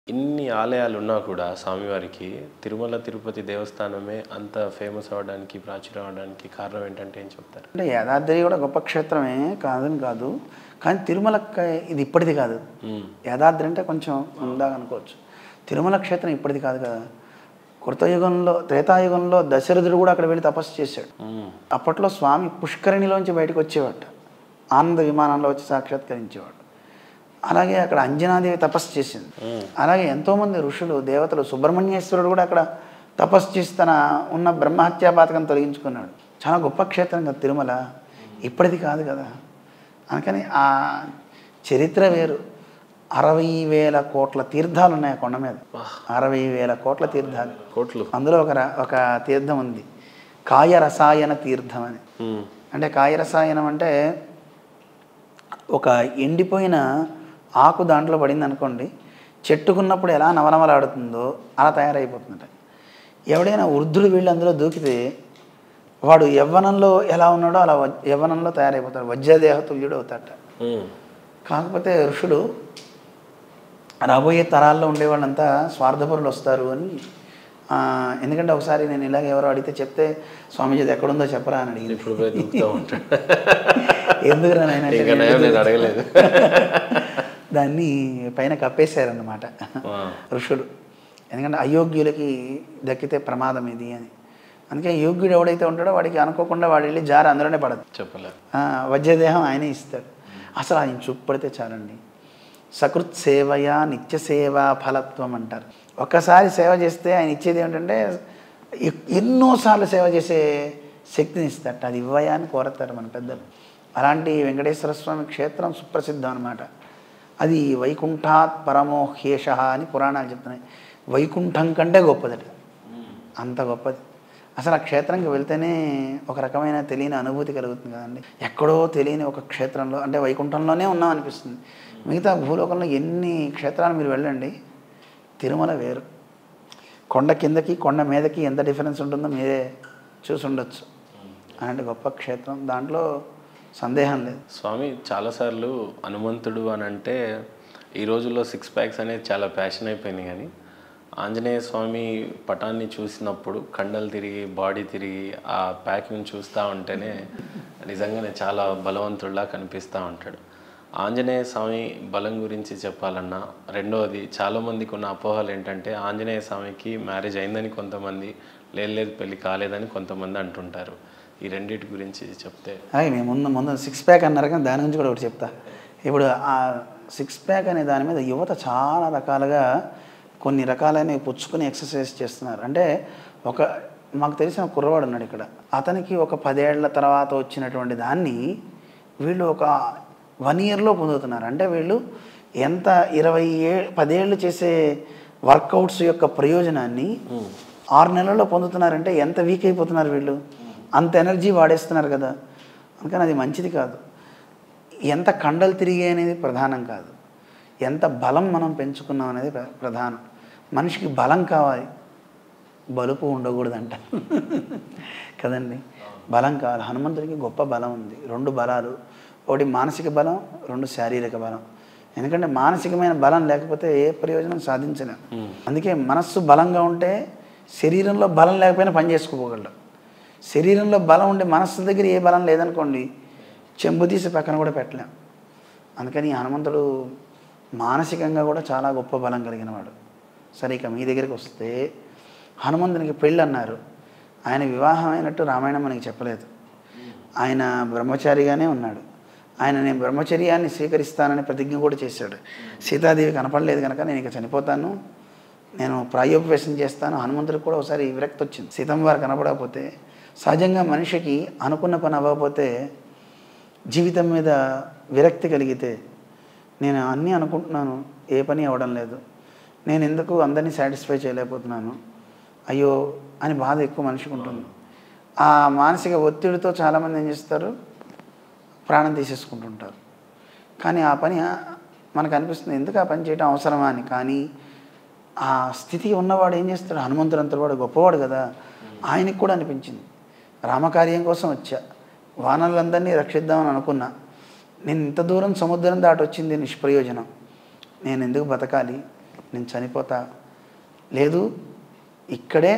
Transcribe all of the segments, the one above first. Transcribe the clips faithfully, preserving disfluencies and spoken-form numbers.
ఇన్ని ఆలయాలున్నా కూడా స్వామివారికి తిరుమల తిరుపతి దేవస్థానమే అంత ఫేమస్ అవ్వడానికి, ప్రాచుర్యం అవ్వడానికి కారణం ఏంటంటే ఏం చెప్తారు? అంటే యాదాద్రి కూడా గొప్ప క్షేత్రమే కాదని కాదు, కానీ తిరుమల ఇది ఇప్పటిది కాదు. యాదాద్రి అంటే కొంచెం ఉందాక అనుకోవచ్చు. తిరుమల క్షేత్రం ఇప్పటిది కాదు కదా. కృతయుగంలో, త్రేతాయుగంలో దశరథుడు కూడా అక్కడ వెళ్ళి తపస్సు చేశాడు. అప్పట్లో స్వామి పుష్కరిణిలోంచి బయటకు వచ్చేవాడు, ఆనంద విమానంలో వచ్చి సాక్షాత్కరించేవాడు. అలాగే అక్కడ అంజనాదేవి తపస్సు చేసింది. అలాగే ఎంతోమంది ఋషులు, దేవతలు, సుబ్రహ్మణ్యేశ్వరుడు కూడా అక్కడ తపస్సు చేసి తన ఉన్న బ్రహ్మహత్యా పాతకం తొలగించుకున్నాడు. చాలా గొప్ప క్షేత్రం కదా తిరుమల, ఇప్పటిది కాదు కదా. అందుకని ఆ చరిత్ర వేరు. అరవై వేల కోట్ల తీర్థాలు ఉన్నాయి ఆ కొండ మీద. అరవై వేల కోట్ల తీర్థాలు కోట్లు. అందులో ఒక ఒక తీర్థం ఉంది, కాయరసాయన తీర్థం అని. అంటే కాయరసాయనం అంటే ఒక ఎండిపోయిన ఆకు దాంట్లో పడింది అనుకోండి, చెట్టుకున్నప్పుడు ఎలా నవనవలాడుతుందో అలా తయారైపోతుందట. ఎవడైనా వృద్ధుడు వీళ్ళు అందులో దూకితే వాడు యవ్వనంలో ఎలా ఉన్నాడో అలా యవ్వనంలో తయారైపోతాడు, వజ్రదేహతుల్యుడు అవుతాడట. కాకపోతే ఋషులు రాబోయే తరాల్లో ఉండేవాళ్ళంతా స్వార్థపరులు వస్తారు అని, ఎందుకంటే ఒకసారి నేను ఇలాగ ఎవరో అడిగితే చెప్తే స్వామీజీ అది ఎక్కడుందో చెప్పరా అని అడిగింది. ఎందుకురా నాయన అడగలేదు, దాన్ని పైన కప్పేశారన్నమాట ఋషులు. ఎందుకంటే అయోగ్యులకి దక్కితే ప్రమాదం ఇది అని. అందుకే యోగ్యుడు ఎవడైతే ఉంటాడో వాడికి అనుకోకుండా వాడు వెళ్ళి జారి అందులోనే పడదు, చెప్పలేదు. వజ్రదేహం ఆయనే ఇస్తాడు. అసలు ఆయన చూపు పడితే చాలండి. సకృత్ సేవయా నిత్య సేవా ఫలత్వం అంటారు. ఒక్కసారి సేవ చేస్తే ఆయన ఇచ్చేది ఏమిటంటే ఎన్నోసార్లు సేవ చేసే శక్తిని ఇస్తారట. అది ఇవ్వయా అని కోరతారు మన పెద్దలు. అలాంటి వెంకటేశ్వర స్వామి క్షేత్రం సుప్రసిద్ధం అనమాట. అది వైకుంఠాత్ పరమోహేష అని పురాణాలు చెప్తున్నాయి. వైకుంఠం కంటే గొప్పదట, అంత గొప్పది. అసలు ఆ క్షేత్రంకి వెళ్తేనే ఒక రకమైన తెలియని అనుభూతి కలుగుతుంది కదండి. ఎక్కడో తెలియని ఒక క్షేత్రంలో, అంటే వైకుంఠంలోనే ఉన్నాం అనిపిస్తుంది. మిగతా భూలోకంలో ఎన్ని క్షేత్రాలు మీరు వెళ్ళండి, తిరుమల వేరు. కొండ కిందకి కొండ మీదకి ఎంత డిఫరెన్స్ ఉంటుందో మీరే చూసి ఉండొచ్చు. అలాంటి గొప్ప క్షేత్రం, దాంట్లో సందేహం లేదు. స్వామి చాలాసార్లు హనుమంతుడు అని అంటే ఈ రోజుల్లో సిక్స్ ప్యాక్స్ అనేది చాలా ప్యాషన్ అయిపోయింది, కానీ ఆంజనేయ స్వామి పటాన్ని చూసినప్పుడు కండలు తిరిగి బాడీ తిరిగి ఆ ప్యాకింగ్ చూస్తూ ఉంటేనే నిజంగానే చాలా బలవంతుడిలా కనిపిస్తూ ఉంటాడు. ఆంజనేయ స్వామి బలం గురించి చెప్పాలన్నా, రెండవది చాలామందికి ఉన్న అపోహలు ఏంటంటే ఆంజనేయ స్వామికి మ్యారేజ్ అయిందని కొంతమంది, లేదు లేదు పెళ్ళి కాలేదని కొంతమంది అంటుంటారు. ఈ రెండింటి గురించి చెప్తే. అదే మేము ముందు ముందు సిక్స్ ప్యాక్ అన్నారు కానీ దాని గురించి కూడా ఒకటి చెప్తా. ఇప్పుడు ఆ సిక్స్ ప్యాక్ అనే దాని మీద యువత చాలా రకాలుగా కొన్ని రకాలైనవి పుచ్చుకొని ఎక్సర్సైజ్ చేస్తున్నారు. అంటే ఒక మాకు తెలిసిన కుర్రవాడు ఉన్నాడు ఇక్కడ, అతనికి ఒక పదేళ్ల తర్వాత వచ్చినటువంటి దాన్ని వీళ్ళు ఒక వన్ ఇయర్లో పొందుతున్నారు. అంటే వీళ్ళు ఎంత ఇరవై ఏ పదేళ్ళు చేసే వర్కౌట్స్ యొక్క ప్రయోజనాన్ని ఆరు నెలల్లో పొందుతున్నారంటే ఎంత వీక్ అయిపోతున్నారు వీళ్ళు, అంత ఎనర్జీ వాడేస్తున్నారు కదా. అందుకని అది మంచిది కాదు. ఎంత కండలు తిరిగే అనేది ప్రధానం కాదు, ఎంత బలం మనం పెంచుకున్నాం అనేది ప్రధానం. మనిషికి బలం కావాలి, బలుపు ఉండకూడదంట కదండి. బలం కావాలి. హనుమంతుడికి గొప్ప బలం ఉంది, రెండు బలాలు, ఒకటి మానసిక బలం, రెండు శారీరక బలం. ఎందుకంటే మానసికమైన బలం లేకపోతే ఏ ప్రయోజనం సాధించలేం. అందుకే మనస్సు బలంగా ఉంటే శరీరంలో బలం లేకపోయినా పని చేసుకోగలడు. శరీరంలో బలం ఉండే మనస్సు దగ్గర ఏ బలం లేదనుకోండి, చెంబు తీసి పక్కన కూడా పెట్టలేం. అందుకని హనుమంతుడు మానసికంగా కూడా చాలా గొప్ప బలం కలిగిన వాడు. సరే, ఇక మీ దగ్గరికి వస్తే హనుమంతునికి పెళ్ళి అన్నారు. ఆయన వివాహం అయినట్టు రామాయణం మనకి చెప్పలేదు. ఆయన బ్రహ్మచారిగానే ఉన్నాడు. ఆయన నేను బ్రహ్మచర్యాన్ని స్వీకరిస్తానని ప్రతిజ్ఞ కూడా చేశాడు. సీతాదేవి కనపడలేదు కనుక నేను ఇక చనిపోతాను, నేను ప్రాయోపవేశం చేస్తాను. హనుమంతుడికి కూడా ఒకసారి విరక్తి వచ్చింది. సీతమ్మ వారు కనపడకపోతే, సహజంగా మనిషికి అనుకున్న పని అవ్వకపోతే, జీవితం మీద విరక్తి కలిగితే, నేను అన్నీ అనుకుంటున్నాను ఏ పని అవ్వడం లేదు, నేను ఎందుకు అందరినీ సాటిస్ఫై చేయలేకపోతున్నాను, అయ్యో అని బాధ ఎక్కువ మనిషికి ఉంటుంది. ఆ మానసిక ఒత్తిడితో చాలామంది ఏం చేస్తారు, ప్రాణం తీసేసుకుంటుంటారు. కానీ ఆ పని మనకు అనిపిస్తుంది ఎందుకు ఆ పని చేయడం అవసరమా అని. కానీ ఆ స్థితి ఉన్నవాడు ఏం చేస్తాడు, హనుమంతుడు అంతటి వాడు గొప్పవాడు కదా. ఆయనకి కూడా అనిపించింది, రామకార్యం కోసం వచ్చా, వానరులందరినీ రక్షిద్దామని అనుకున్నా, నేను ఇంత దూరం సముద్రం దాటి వచ్చింది నిష్ప్రయోజనం, నేను ఎందుకు బతకాలి, నేను చనిపోతా, లేదు ఇక్కడే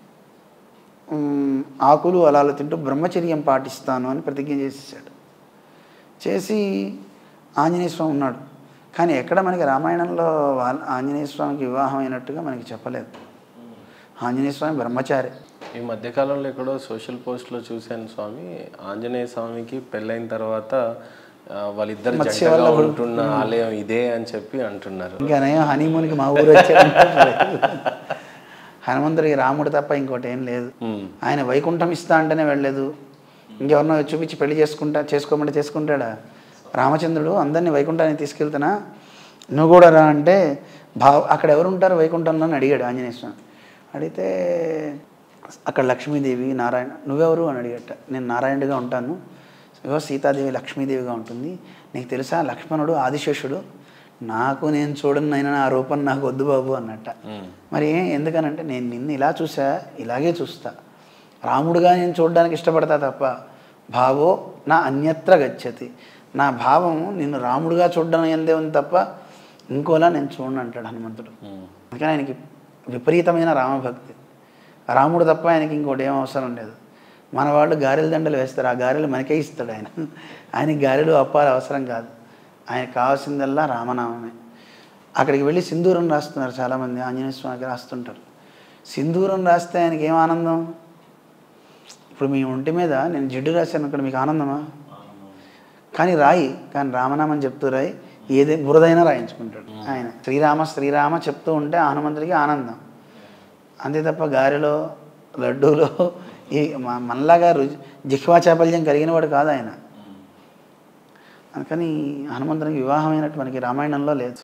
ఆకులు అలాలు తింటూ బ్రహ్మచర్యం పాటిస్తాను అని ప్రతిజ్ఞ చేసేసాడు. చేసి ఆంజనేయ స్వామి ఉన్నాడు. కానీ ఎక్కడ మనకి రామాయణంలో వాళ్ళ ఆంజనేయ స్వామికి వివాహం అయినట్టుగా మనకి చెప్పలేదు. ఆంజనేయ స్వామి బ్రహ్మచారి. ఈ మధ్యకాలంలో ఎక్కడో సోషల్ పోస్ట్లో చూశాను స్వామి, ఆంజనేయ స్వామికి పెళ్ళైన తర్వాత వాళ్ళిద్దరు జంటగా ఉంటున్న ఆలయం ఇదే అని చెప్పి అంటున్నారు. ఇంకా నేను హనీమూన్కి మా ఊరు వచ్చాడు. హనుమంతుడికి రాముడు తప్ప ఇంకోటి ఏం లేదు. ఆయన వైకుంఠం ఇస్తా అంటేనే వెళ్ళలేదు. ఇంకెవరినో చూపించి పెళ్లి చేసుకుంటా చేసుకోమంటే చేసుకుంటాడా? రామచంద్రుడు అందరినీ వైకుంఠానికి తీసుకెళ్తున్నా నువ్వు కూడా రా అంటే భావ అక్కడ ఎవరు ఉంటారు వైకుంఠంలో అని అడిగాడు ఆంజనేయ స్వామి. అడిగితే అక్కడ లక్ష్మీదేవి నారాయణ, నువ్వెవరు అని అడిగట. నేను నారాయణుడిగా ఉంటాను, ఇగో సీతాదేవి లక్ష్మీదేవిగా ఉంటుంది. నీకు తెలుసా లక్ష్మణుడు ఆదిశేషుడు, నాకు నేను చూడను అయినా ఆ రూపం నాకు వద్దు బాబు అన్నట్ట. మరి ఎందుకనంటే నేను నిన్ను ఇలా చూసా, ఇలాగే చూస్తా, రాముడుగా నేను చూడడానికి ఇష్టపడతా తప్ప భావో నా అన్యత్ర గచ్చతి, నా భావం నిన్ను రాముడుగా చూడడం ఎందే ఉంది తప్ప ఇంకోలా నేను చూడను అంటాడు హనుమంతుడు. అందుకని ఆయనకి విపరీతమైన రామభక్తి. రాముడు తప్ప ఆయనకి ఇంకోటి ఏం అవసరం లేదు. మన వాళ్ళు గారెల దండలు వేస్తారు, ఆ గారెలు మనకే ఇస్తాడు ఆయన. ఆయనకి గారెలు అప్పాలు అవసరం కాదు, ఆయనకు కావాల్సిందల్లా రామనామమే. అక్కడికి వెళ్ళి సింధూరం రాస్తున్నారు చాలామంది, ఆంజనేయ స్వామికి రాస్తుంటారు. సింధూరం రాస్తే ఆయనకి ఏం ఆనందం? ఇప్పుడు మీ ఒంటి మీద నేను జిడ్డు రాశాను అక్కడ మీకు ఆనందమా? కానీ రాయి, కానీ రామనామం చెప్తూ రాయి, ఏదే బురదైనా రాయించుకుంటాడు ఆయన. శ్రీరామ శ్రీరామ చెప్తూ ఉంటే హనుమంతుడికి ఆనందం, అంతే తప్ప గారెలో లడ్డూలో ఈ మనలాగా రుచి జిహ్వా చాపల్యం కలిగిన వాడు కాదు ఆయన. అందుకని హనుమంతునికి వివాహమైనట్టు మనకి రామాయణంలో లేదు.